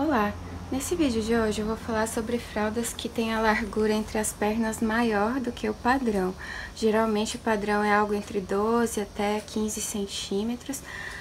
Olá! Nesse vídeo de hoje eu vou falar sobre fraldas que têm a largura entre as pernas maior do que o padrão. Geralmente o padrão é algo entre 12 até 15 centímetros,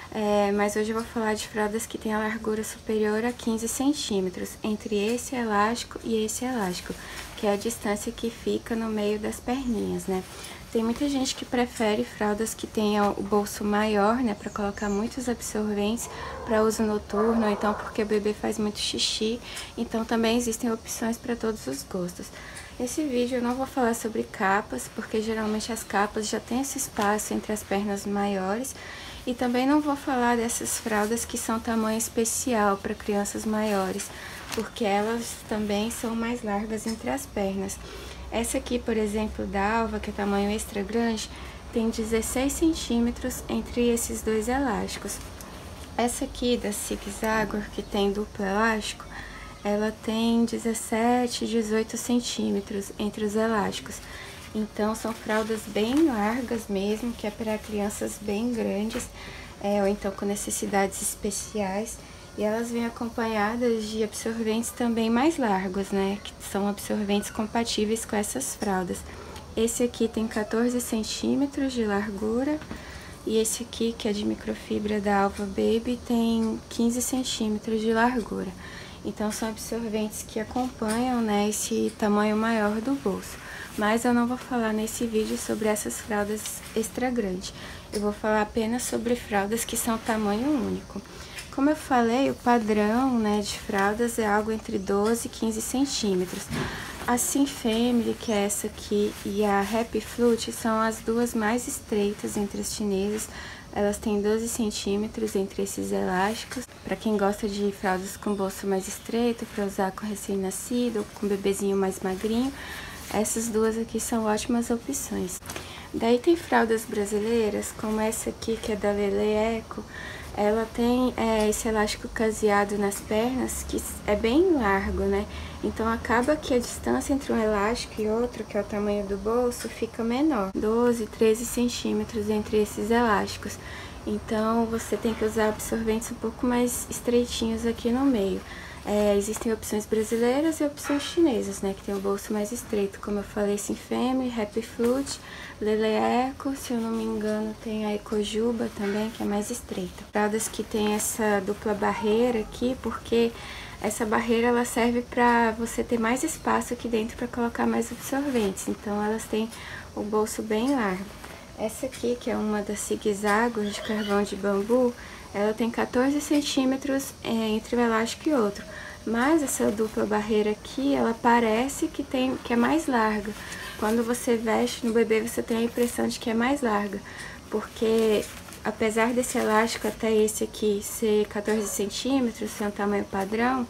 mas hoje eu vou falar de fraldas que têm a largura superior a 15 centímetros, entre esse elástico e esse elástico, que é a distância que fica no meio das perninhas, né? Tem muita gente que prefere fraldas que tenham o bolso maior, né, para colocar muitos absorventes para uso noturno, ou então porque o bebê faz muito xixi. Então também existem opções para todos os gostos. Nesse vídeo eu não vou falar sobre capas, porque geralmente as capas já têm esse espaço entre as pernas maiores. E também não vou falar dessas fraldas que são tamanho especial para crianças maiores, porque elas também são mais largas entre as pernas. Essa aqui, por exemplo, da Alva, que é tamanho extra grande, tem 16 centímetros entre esses dois elásticos. Essa aqui da Zig Zagor, que tem duplo elástico, ela tem 17, 18 centímetros entre os elásticos. Então, são fraldas bem largas mesmo, que é para crianças bem grandes, ou então com necessidades especiais. E elas vêm acompanhadas de absorventes também mais largos, né? Que são absorventes compatíveis com essas fraldas. Esse aqui tem 14 centímetros de largura. E esse aqui, que é de microfibra da Alva Baby, tem 15 centímetros de largura. Então, são absorventes que acompanham, né, esse tamanho maior do bolso. Mas eu não vou falar nesse vídeo sobre essas fraldas extra grandes. Eu vou falar apenas sobre fraldas que são tamanho único. Como eu falei, o padrão, né, de fraldas é algo entre 12 e 15 centímetros. A Sim Family, que é essa aqui, e a Happy Flute são as duas mais estreitas entre as chinesas. Elas têm 12 centímetros entre esses elásticos. Para quem gosta de fraldas com bolso mais estreito, para usar com recém-nascido ou com bebezinho mais magrinho, essas duas aqui são ótimas opções. Daí tem fraldas brasileiras, como essa aqui, que é da Lele Eco. Ela tem esse elástico caseado nas pernas, que é bem largo, né? Então, acaba que a distância entre um elástico e outro, que é o tamanho do bolso, fica menor. 12, 13 centímetros entre esses elásticos. Então, você tem que usar absorventes um pouco mais estreitinhos aqui no meio. Existem opções brasileiras e opções chinesas, né, que tem o bolso mais estreito, como eu falei, Sim Family, Happy Flute, Lele Eco, se eu não me engano tem a Ecojuba também, que é mais estreita. Fraldas que tem essa dupla barreira aqui, porque essa barreira ela serve para você ter mais espaço aqui dentro para colocar mais absorventes, então elas têm o bolso bem largo. Essa aqui, que é uma da Zig Zagor de carvão de bambu, ela tem 14 centímetros entre um elástico e outro. Mas essa dupla barreira aqui, ela parece que é mais larga. Quando você veste no bebê, você tem a impressão de que é mais larga. Porque, apesar desse elástico até esse aqui ser 14 centímetros, ser um tamanho padrão,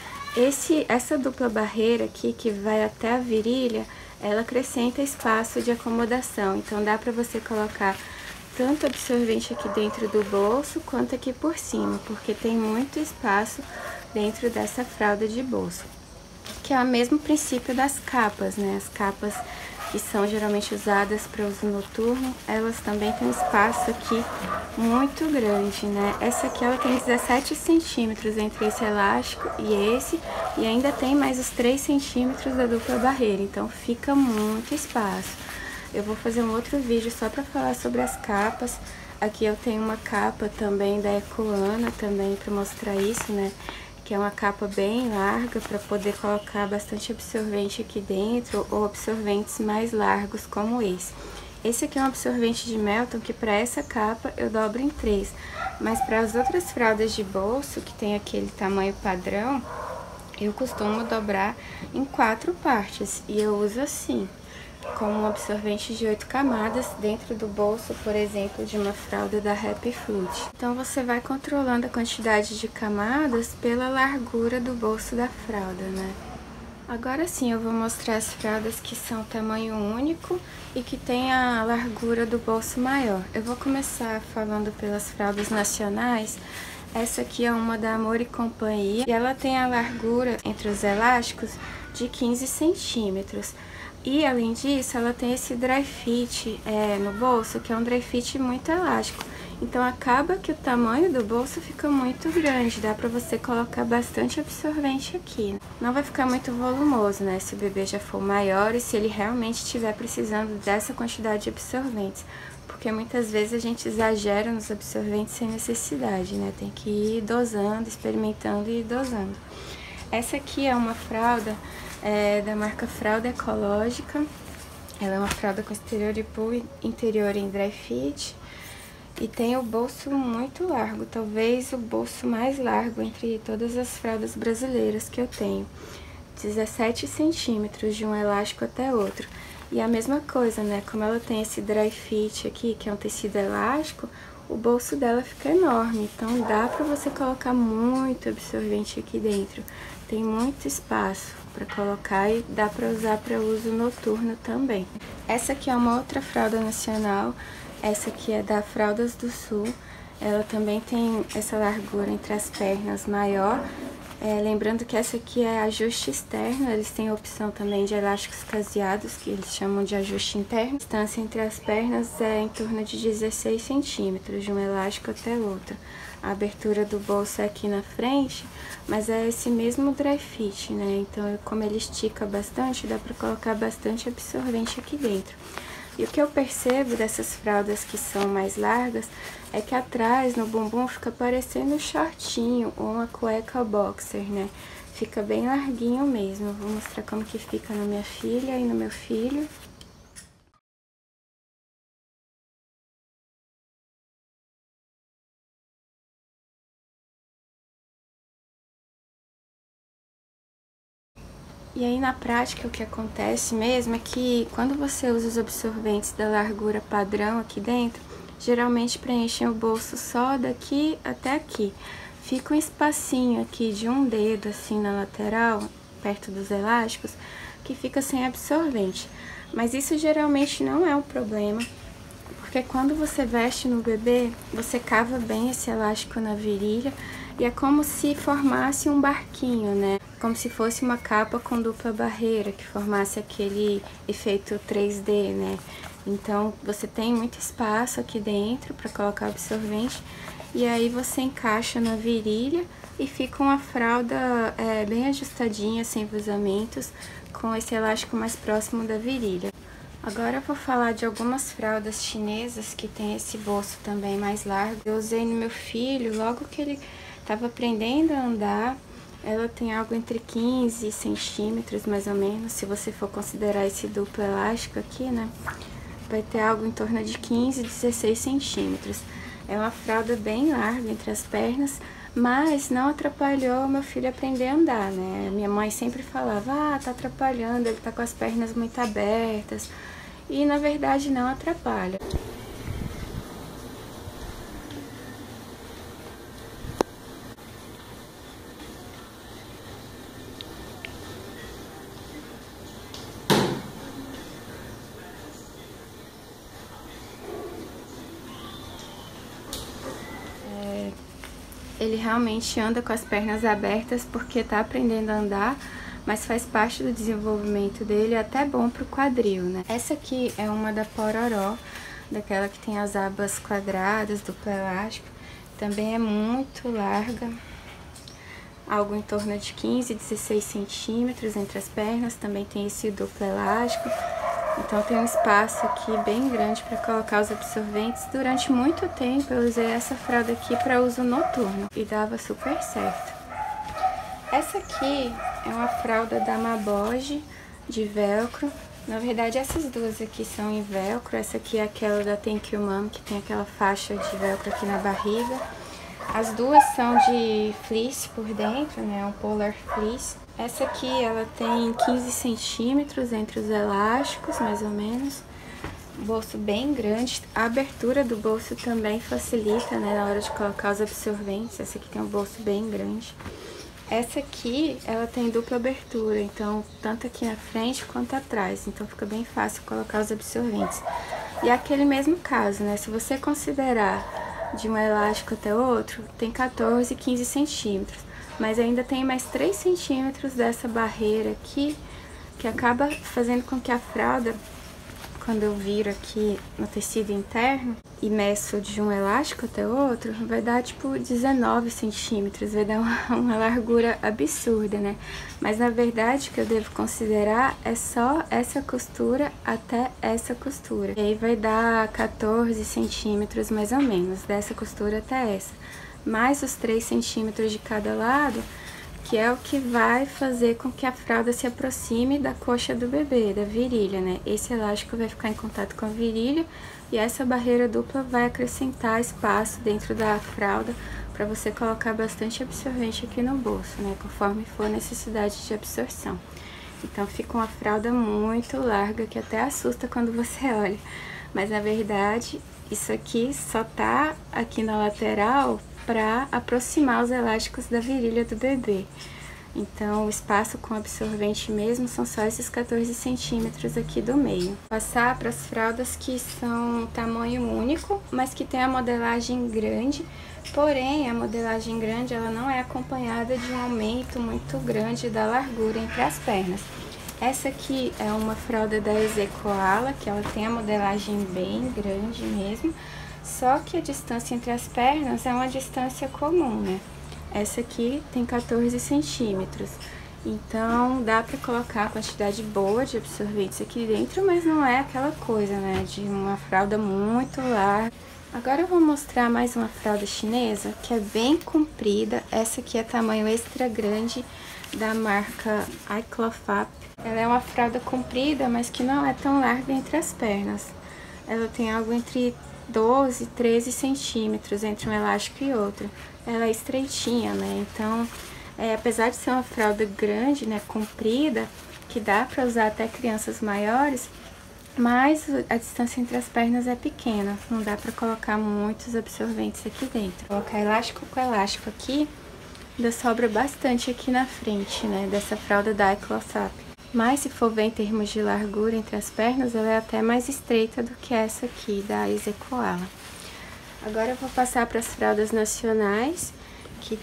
essa dupla barreira aqui, que vai até a virilha, ela acrescenta espaço de acomodação. Então, dá pra você colocar tanto absorvente aqui dentro do bolso, quanto aqui por cima, porque tem muito espaço dentro dessa fralda de bolso. Que é o mesmo princípio das capas, né? As capas que são geralmente usadas para uso noturno, elas também têm um espaço aqui muito grande, né? Essa aqui, ela tem 17 centímetros entre esse elástico e ainda tem mais os 3 centímetros da dupla barreira, então fica muito espaço. Eu vou fazer um outro vídeo só para falar sobre as capas. Aqui eu tenho uma capa também da Ecoana, também para mostrar isso, né? Que é uma capa bem larga para poder colocar bastante absorvente aqui dentro, ou absorventes mais largos como esse. Esse aqui é um absorvente de Melton, que para essa capa eu dobro em 3. Mas para as outras fraldas de bolso, que tem aquele tamanho padrão, eu costumo dobrar em 4 partes. E eu uso assim, como um absorvente de 8 camadas dentro do bolso, por exemplo, de uma fralda da Happy Flute. Então, você vai controlando a quantidade de camadas pela largura do bolso da fralda, né? Agora sim, eu vou mostrar as fraldas que são tamanho único e que tem a largura do bolso maior. Eu vou começar falando pelas fraldas nacionais. Essa aqui é uma da Amor e Companhia e ela tem a largura entre os elásticos de 15 centímetros. E, além disso, ela tem esse dry fit no bolso, que é um dry fit muito elástico. Então acaba que o tamanho do bolso fica muito grande, dá pra você colocar bastante absorvente aqui. Não vai ficar muito volumoso, né, se o bebê já for maior e se ele realmente estiver precisando dessa quantidade de absorventes. Porque muitas vezes a gente exagera nos absorventes sem necessidade, né, tem que ir dosando, experimentando e dosando. Essa aqui é uma fralda da marca Fralda Ecológica. Ela é uma fralda com exterior de pull, interior em dry fit. E tem o bolso muito largo, talvez o bolso mais largo entre todas as fraldas brasileiras que eu tenho. 17 centímetros de um elástico até outro. E a mesma coisa, né? Como ela tem esse dry fit aqui, que é um tecido elástico, o bolso dela fica enorme. Então dá pra você colocar muito absorvente aqui dentro. Tem muito espaço para colocar e dá pra usar para uso noturno também. Essa aqui é uma outra fralda nacional. Essa aqui é da Fraldas do Sul, ela também tem essa largura entre as pernas maior. Lembrando que essa aqui é ajuste externo, eles têm a opção também de elásticos caseados, que eles chamam de ajuste interno. A distância entre as pernas é em torno de 16 centímetros, de um elástico até outro. A abertura do bolso é aqui na frente, mas é esse mesmo dry fit, né? Então, como ele estica bastante, dá para colocar bastante absorvente aqui dentro. E o que eu percebo dessas fraldas que são mais largas é que atrás, no bumbum, fica parecendo um shortinho ou uma cueca boxer, né? Fica bem larguinho mesmo. Vou mostrar como que fica na minha filha e no meu filho. E aí, na prática, o que acontece mesmo é que quando você usa os absorventes da largura padrão aqui dentro, geralmente preenchem o bolso só daqui até aqui. Fica um espacinho aqui de um dedo, assim, na lateral, perto dos elásticos, que fica sem absorvente. Mas isso geralmente não é um problema, porque quando você veste no bebê, você cava bem esse elástico na virilha e é como se formasse um barquinho, né? Como se fosse uma capa com dupla barreira, que formasse aquele efeito 3D, né? Então, você tem muito espaço aqui dentro para colocar absorvente, e aí você encaixa na virilha e fica uma fralda bem ajustadinha, sem vazamentos, com esse elástico mais próximo da virilha. Agora eu vou falar de algumas fraldas chinesas que tem esse bolso também mais largo. Eu usei no meu filho logo que ele estava aprendendo a andar. Ela tem algo entre 15 centímetros, mais ou menos, se você for considerar esse duplo elástico aqui, né? Vai ter algo em torno de 15, 16 centímetros. É uma fralda bem larga entre as pernas, mas não atrapalhou meu filho aprender a andar, né? Minha mãe sempre falava, tá atrapalhando, ele tá com as pernas muito abertas. E, na verdade, não atrapalha. Ele realmente anda com as pernas abertas porque tá aprendendo a andar, mas faz parte do desenvolvimento dele, é até bom pro quadril, né? Essa aqui é uma da Pororó, daquela que tem as abas quadradas, duplo elástico. Também é muito larga, algo em torno de 15, 16 centímetros entre as pernas. Também tem esse duplo elástico. Então tem um espaço aqui bem grande para colocar os absorventes. Durante muito tempo eu usei essa fralda aqui para uso noturno e dava super certo. Essa aqui é uma fralda da Maboge de velcro. Na verdade essas duas aqui são em velcro. Essa aqui é aquela da Thank You Mom, que tem aquela faixa de velcro aqui na barriga. As duas são de fleece por dentro, né? Um polar fleece. Essa aqui, ela tem 15 centímetros entre os elásticos, mais ou menos. Bolso bem grande. A abertura do bolso também facilita, né? Na hora de colocar os absorventes. Essa aqui tem um bolso bem grande. Essa aqui, ela tem dupla abertura, então, tanto aqui na frente quanto atrás. Então, fica bem fácil colocar os absorventes. E é aquele mesmo caso, né? Se você considerar de um elástico até outro, tem 14, 15 centímetros. Mas ainda tem mais 3 centímetros dessa barreira aqui, que acaba fazendo com que a fralda quando eu viro aqui no tecido interno e meço de um elástico até outro, vai dar tipo 19 centímetros, vai dar uma largura absurda, né? Mas na verdade o que eu devo considerar é só essa costura até essa costura. E aí vai dar 14 centímetros mais ou menos, dessa costura até essa. Mais os 3 centímetros de cada lado, que é o que vai fazer com que a fralda se aproxime da coxa do bebê, da virilha, né? Esse elástico vai ficar em contato com a virilha e essa barreira dupla vai acrescentar espaço dentro da fralda para você colocar bastante absorvente aqui no bolso, né? Conforme for a necessidade de absorção. Então fica uma fralda muito larga que até assusta quando você olha. Mas na verdade, isso aqui só tá aqui na lateral para aproximar os elásticos da virilha do bebê. Então, o espaço com absorvente mesmo são só esses 14 centímetros aqui do meio. Passar para as fraldas que são tamanho único, mas que tem a modelagem grande. Porém, a modelagem grande ela não é acompanhada de um aumento muito grande da largura entre as pernas. Essa aqui é uma fralda da Ezekoala, que ela tem a modelagem bem grande mesmo. Só que a distância entre as pernas é uma distância comum, né? Essa aqui tem 14 centímetros. Então, dá pra colocar a quantidade boa de absorventes aqui dentro, mas não é aquela coisa, né? De uma fralda muito larga. Agora eu vou mostrar mais uma fralda chinesa, que é bem comprida. Essa aqui é tamanho extra grande, da marca iClothUp. Ela é uma fralda comprida, mas que não é tão larga entre as pernas. Ela tem algo entre 12, 13 centímetros entre um elástico e outro. Ela é estreitinha, né? Então, apesar de ser uma fralda grande, né, comprida, que dá para usar até crianças maiores, mas a distância entre as pernas é pequena, não dá para colocar muitos absorventes aqui dentro. Vou colocar elástico com elástico aqui, ainda sobra bastante aqui na frente, né, dessa fralda da iClothUp. Mas se for ver em termos de largura entre as pernas, ela é até mais estreita do que essa aqui, da Ezekoala. Agora eu vou passar para as fraldas nacionais, que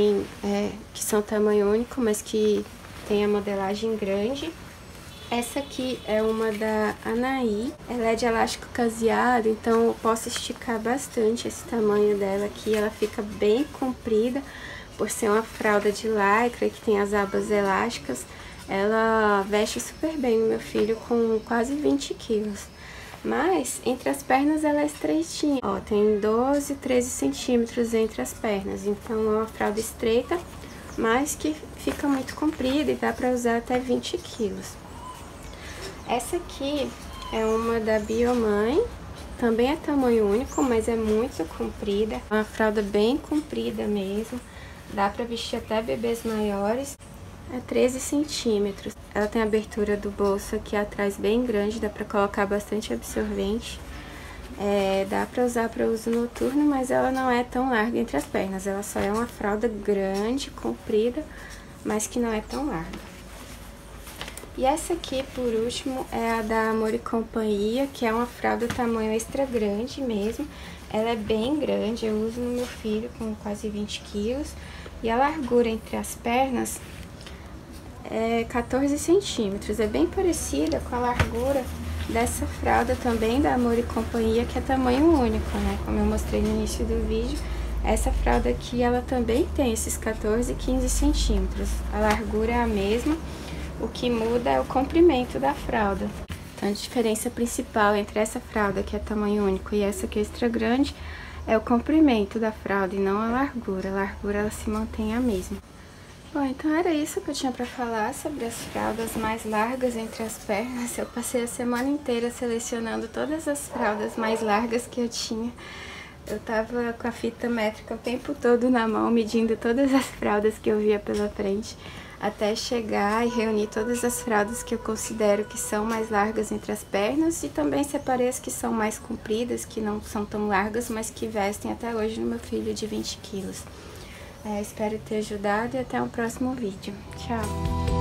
são tamanho único, mas que tem a modelagem grande. Essa aqui é uma da Anaí, ela é de elástico caseado, então eu posso esticar bastante esse tamanho dela aqui, ela fica bem comprida, por ser uma fralda de lycra que tem as abas elásticas. Ela veste super bem o meu filho com quase 20 quilos. Mas entre as pernas ela é estreitinha. Ó, tem 12, 13 centímetros entre as pernas. Então é uma fralda estreita, mas que fica muito comprida e dá pra usar até 20 quilos. Essa aqui é uma da Biomãe. Também é tamanho único, mas é muito comprida. É uma fralda bem comprida mesmo. Dá pra vestir até bebês maiores. É 13 centímetros. Ela tem a abertura do bolso aqui atrás bem grande, dá pra colocar bastante absorvente. Dá pra usar para uso noturno, mas ela não é tão larga entre as pernas. Ela só é uma fralda grande, comprida, mas que não é tão larga. E essa aqui, por último, é a da Amor e Companhia, que é uma fralda tamanho extra grande mesmo. Ela é bem grande, eu uso no meu filho com quase 20 quilos. E a largura entre as pernas é 14 centímetros, é bem parecida com a largura dessa fralda também da Amor e Companhia, que é tamanho único, né? Como eu mostrei no início do vídeo, essa fralda aqui, ela também tem esses 14 e 15 centímetros. A largura é a mesma, o que muda é o comprimento da fralda. Então, a diferença principal entre essa fralda, que é tamanho único, e essa que é extra grande, é o comprimento da fralda e não a largura. A largura, ela se mantém a mesma. Bom, então era isso que eu tinha pra falar sobre as fraldas mais largas entre as pernas. Eu passei a semana inteira selecionando todas as fraldas mais largas que eu tinha. Eu tava com a fita métrica o tempo todo na mão, medindo todas as fraldas que eu via pela frente, até chegar e reunir todas as fraldas que eu considero que são mais largas entre as pernas, e também separei as que são mais compridas, que não são tão largas, mas que vestem até hoje no meu filho de 20 quilos. Espero ter ajudado e até o próximo vídeo. Tchau!